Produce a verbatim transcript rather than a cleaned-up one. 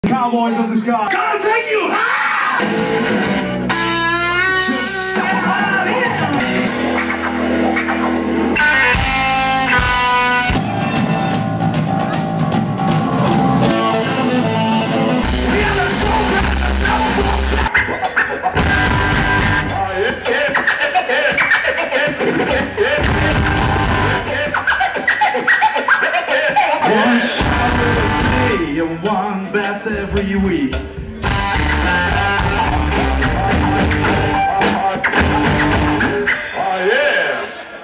Cowboys of the sky. Gonna take you high! Just so high, yeah. We are the soul breakers, never fall back. One shot of the day and one